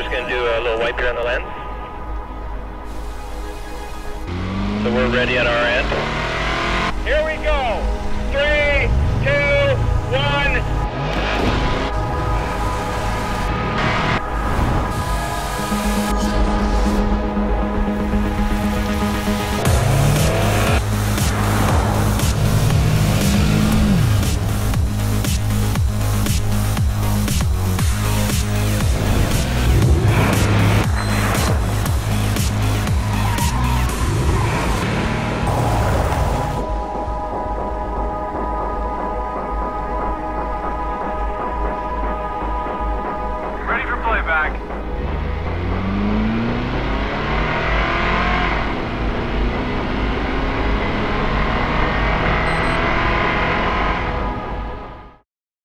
just going to do a little wipe here on the lens. So we're ready at our end. Here we go.